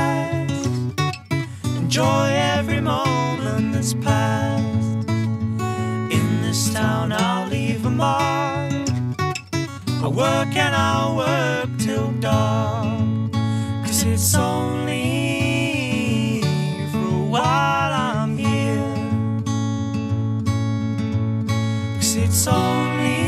past. Enjoy every moment that's passed. In this town I'll leave a mark. I'll work and I'll work till dark. 'Cause it's only for a while I'm here. 'Cause it's only